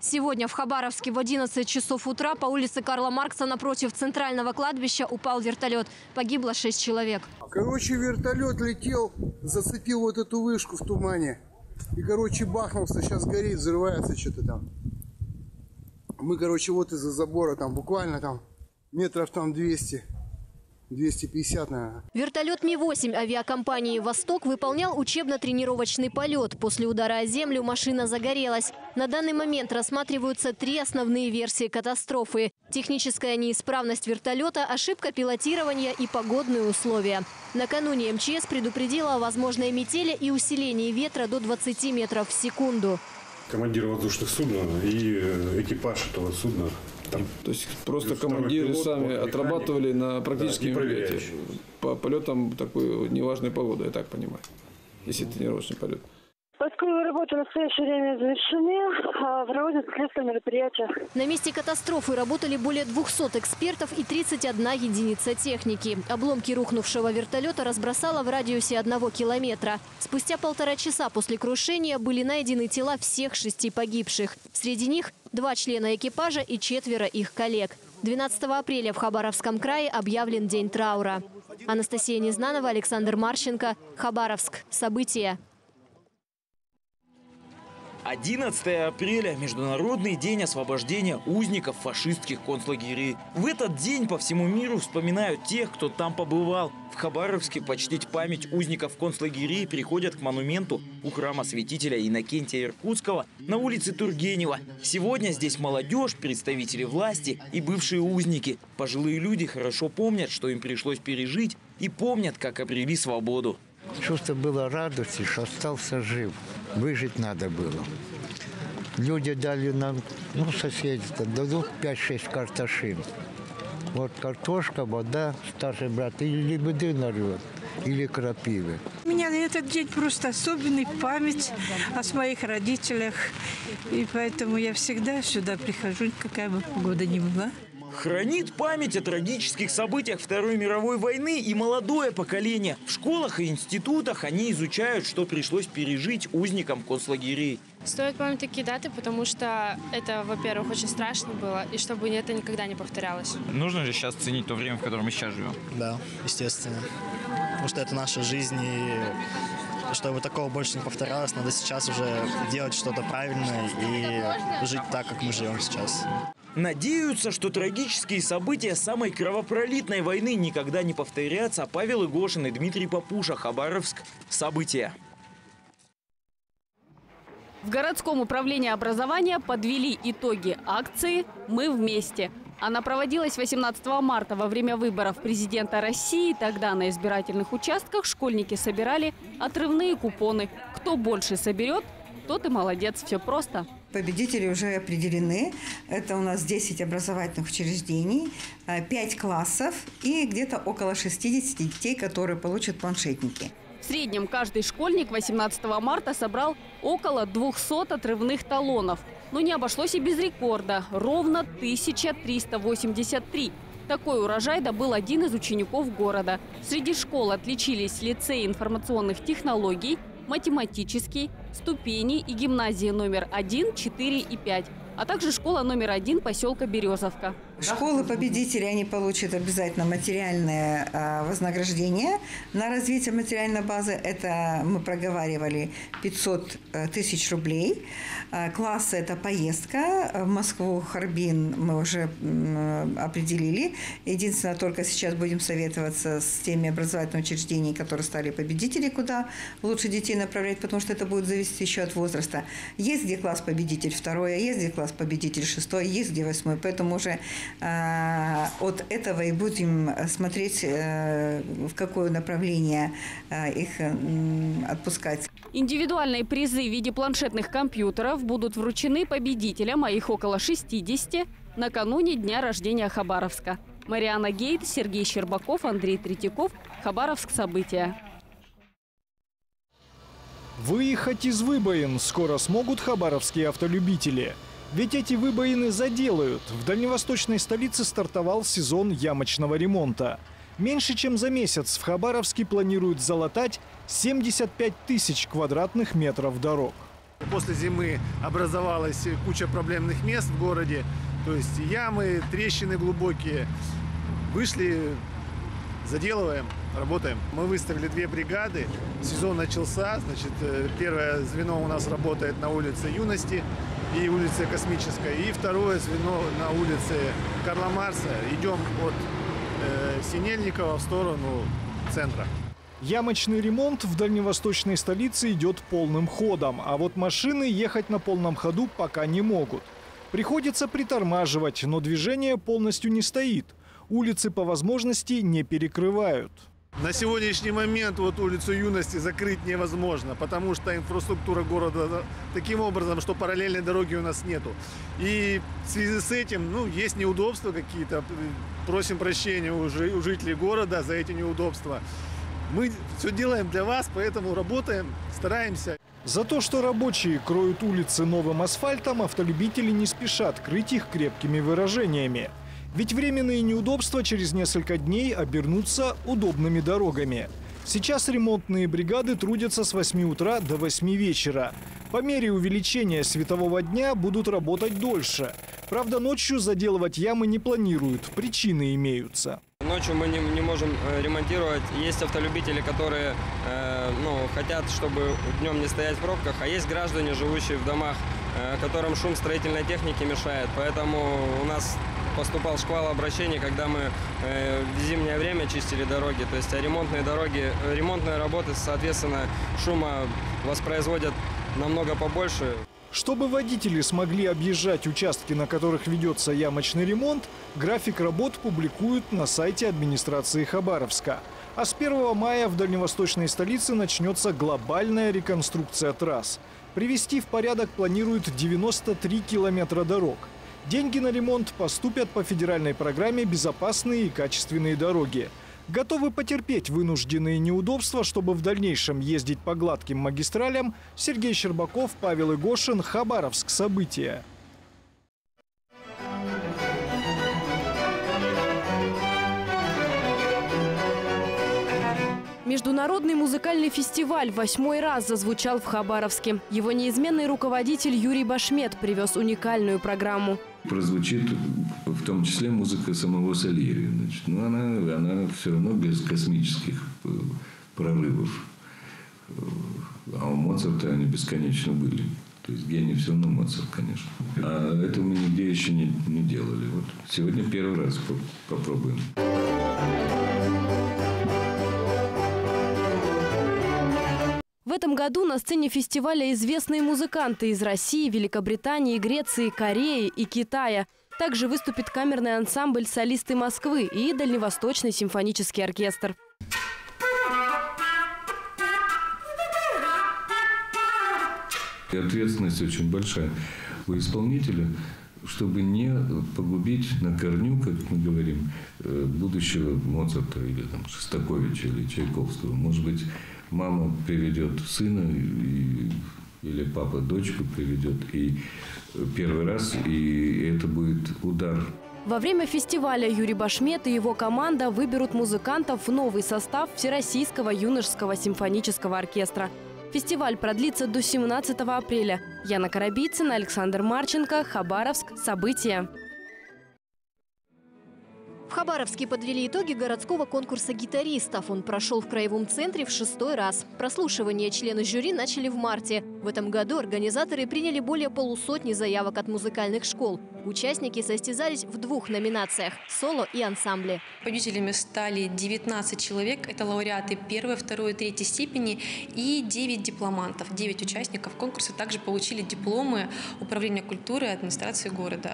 Сегодня в Хабаровске в 11 часов утра по улице Карла Маркса напротив центрального кладбища упал вертолет. Погибло 6 человек. Короче, вертолет летел, зацепил вот эту вышку в тумане. И, короче, бахнулся, сейчас горит, взрывается что-то там. Мы, короче, вот из-за забора, там буквально там метров там 200. 250, наверное. Вертолет Ми-8 авиакомпании «Восток» выполнял учебно-тренировочный полет. После удара о землю машина загорелась. На данный момент рассматриваются 3 основные версии катастрофы. Техническая неисправность вертолета, ошибка пилотирования и погодные условия. Накануне МЧС предупредила о возможной метели и усилении ветра до 20 метров в секунду. Командир воздушных судна и экипаж этого судна. То есть просто командиры сами отрабатывали на практических мероприятиях. По полетам такой неважной погоды, я так понимаю, если тренировочный полет. Поисковые работы в настоящее время завершены, проводятся следственные мероприятия. На месте катастрофы работали более 200 экспертов и 31 единица техники. Обломки рухнувшего вертолета разбросало в радиусе 1 километра. Спустя 1,5 часа после крушения были найдены тела всех 6 погибших. Среди них 2 члена экипажа и 4 их коллег. 12 апреля в Хабаровском крае объявлен день траура. Анастасия Незнанова, Александр Марченко, Хабаровск. События. 11 апреля – Международный день освобождения узников фашистских концлагерей. В этот день по всему миру вспоминают тех, кто там побывал. В Хабаровске почтить память узников концлагерей приходят к монументу у храма святителя Иннокентия Иркутского на улице Тургенева. Сегодня здесь молодежь, представители власти и бывшие узники. Пожилые люди хорошо помнят, что им пришлось пережить, и помнят, как обрели свободу. Чувство было радости, что остался жив. Выжить надо было. Люди дали нам, соседи дадут 5-6 картошин. Вот картошка, вода, старший брат или лебеды нарвет, или крапивы. У меня этот день просто особенный, память о своих родителях. И поэтому я всегда сюда прихожу, какая бы погода ни была. Хранит память о трагических событиях Второй мировой войны и молодое поколение. В школах и институтах они изучают, что пришлось пережить узникам концлагерей. Стоит помнить такие даты, потому что это, во-первых, очень страшно было, и чтобы это никогда не повторялось. Нужно же сейчас ценить то время, в котором мы сейчас живем? Да, естественно. Потому что это наша жизнь, и чтобы такого больше не повторялось, надо сейчас уже делать что-то правильное и жить так, как мы живем сейчас. Надеются, что трагические события самой кровопролитной войны никогда не повторятся. Павел Игошин и Дмитрий Попуша. Хабаровск. События. В городском управлении образования подвели итоги акции «Мы вместе». Она проводилась 18 марта во время выборов президента России. Тогда на избирательных участках школьники собирали отрывные купоны. Кто больше соберет, тот и молодец. Все просто. Победители уже определены. Это у нас 10 образовательных учреждений, 5 классов и где-то около 60 детей, которые получат планшетники. В среднем каждый школьник 18 марта собрал около 200 отрывных талонов. Но не обошлось и без рекорда – ровно 1383. Такой урожай добыл один из учеников города. Среди школ отличились лицей информационных технологий, математический, ступени и гимназии номер 1, 4 и 5, а также школа номер 1 поселка Березовка. Школы-победители, они получат обязательно материальное вознаграждение на развитие материальной базы. Это мы проговаривали 500 тысяч рублей. Классы – это поездка в Москву, Харбин мы уже определили. Единственное, только сейчас будем советоваться с теми образовательными учреждениями, которые стали победители, куда лучше детей направлять, потому что это будет зависеть еще от возраста. Есть где класс победитель 2, есть где класс победитель 6, есть где 8, поэтому уже от этого и будем смотреть, в какое направление их отпускать. Индивидуальные призы в виде планшетных компьютеров будут вручены победителям, а их около 60, накануне дня рождения Хабаровска. Мариана Гейт, Сергей Щербаков, Андрей Третьяков. Хабаровск. События. Выехать из выбоин скоро смогут хабаровские автолюбители. Ведь эти выбоины заделают. В дальневосточной столице стартовал сезон ямочного ремонта. Меньше чем за месяц в Хабаровске планируют залатать 75 тысяч квадратных метров дорог. После зимы образовалась куча проблемных мест в городе, то есть ямы, трещины глубокие. Вышли, заделываем, работаем. Мы выставили 2 бригады, сезон начался, значит, первое звено у нас работает на улице Юности и улице Космической, и второе звено на улице Карла Маркса. Идем от Синельникова в сторону центра. Ямочный ремонт в дальневосточной столице идет полным ходом, а вот машины ехать на полном ходу пока не могут. Приходится притормаживать, но движение полностью не стоит. Улицы по возможности не перекрывают. На сегодняшний момент вот улицу Юности закрыть невозможно, потому что инфраструктура города таким образом, что параллельной дороги у нас нету. И в связи с этим, есть неудобства какие-то. Просим прощения у жителей города за эти неудобства. Мы все делаем для вас, поэтому работаем, стараемся. За то, что рабочие кроют улицы новым асфальтом, автолюбители не спешат крыть их крепкими выражениями. Ведь временные неудобства через несколько дней обернутся удобными дорогами. Сейчас ремонтные бригады трудятся с 8 утра до 8 вечера. По мере увеличения светового дня будут работать дольше. Правда, ночью заделывать ямы не планируют, причины имеются. Ночью мы не можем ремонтировать. Есть автолюбители, которые хотят, чтобы днем не стоять в пробках, а есть граждане, живущие в домах, которым шум строительной техники мешает. Поэтому у нас поступал шквал обращений, когда мы в зимнее время чистили дороги. То есть ремонтные работы, соответственно, шума воспроизводят намного побольше. Чтобы водители смогли объезжать участки, на которых ведется ямочный ремонт, график работ публикуют на сайте администрации Хабаровска. А с 1 мая в дальневосточной столице начнется глобальная реконструкция трасс. Привести в порядок планируют 93 километра дорог. Деньги на ремонт поступят по федеральной программе «Безопасные и качественные дороги». Готовы потерпеть вынужденные неудобства, чтобы в дальнейшем ездить по гладким магистралям. Сергей Щербаков, Павел Игошин, Хабаровск. События. Международный музыкальный фестиваль 8-й раз зазвучал в Хабаровске. Его неизменный руководитель Юрий Башмет привез уникальную программу. Прозвучит в том числе музыка самого Сальери. Но она все равно без космических прорывов. А у Моцарта они бесконечно были. То есть гений все равно Моцарт, конечно. А этого мы нигде еще не делали. Вот сегодня первый раз попробуем. В этом году на сцене фестиваля известные музыканты из России, Великобритании, Греции, Кореи и Китая. Также выступит камерный ансамбль «Солисты Москвы» и Дальневосточный симфонический оркестр. И ответственность очень большая у исполнителя, чтобы не погубить на корню, как мы говорим, будущего Моцарта или Шостаковича или Чайковского. Может быть, мама приведет сына или папа дочку приведет и первый раз, и это будет удар. Во время фестиваля Юрий Башмет и его команда выберут музыкантов в новый состав Всероссийского юношеского симфонического оркестра. Фестиваль продлится до 17 апреля. Яна Коробицына, Александр Марченко, Хабаровск. События. В Хабаровске подвели итоги городского конкурса гитаристов. Он прошел в краевом центре в 6-й раз. Прослушивание члены жюри начали в марте. В этом году организаторы приняли более полусотни заявок от музыкальных школ. Участники состязались в 2 номинациях – соло и ансамбли. Победителями стали 19 человек. Это лауреаты 1, 2, 3 степени и 9 дипломантов. 9 участников конкурса также получили дипломы Управления культуры и администрации города.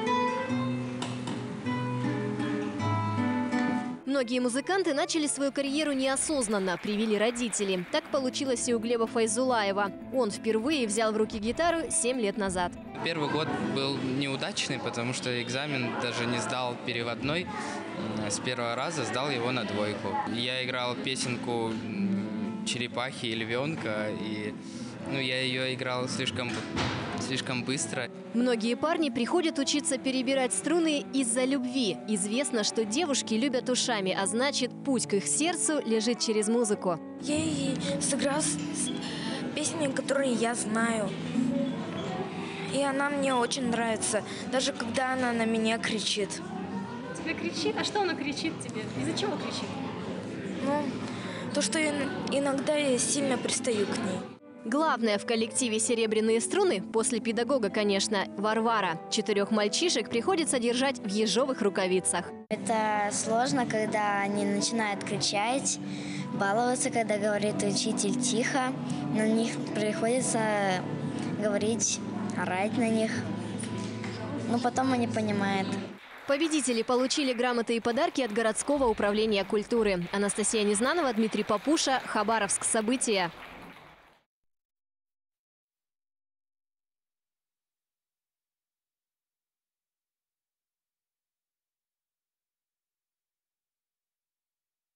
Многие музыканты начали свою карьеру неосознанно, привили родители. Так получилось и у Глеба Файзулаева. Он впервые взял в руки гитару 7 лет назад. Первый год был неудачный, потому что экзамен даже не сдал переводной. С первого раза сдал его на 2. Я играл песенку «Черепахи и львенка», и я ее играл слишком быстро. Многие парни приходят учиться перебирать струны из-за любви. Известно, что девушки любят ушами, а значит, путь к их сердцу лежит через музыку. Я ей сыграл песни, которые я знаю. И она мне очень нравится, даже когда она на меня кричит. Тебе кричит? А что она кричит тебе? Из-за чего кричит? Ну, то, что иногда я сильно пристаю к ней. Главное в коллективе «Серебряные струны», после педагога, конечно, Варвара. 4 мальчишек приходится держать в ежовых рукавицах. Это сложно, когда они начинают кричать, баловаться, когда говорит учитель тихо. На них приходится говорить, орать на них. Но потом они понимают. Победители получили грамоты и подарки от городского управления культуры. Анастасия Незнанова, Дмитрий Папуша, Хабаровск. События.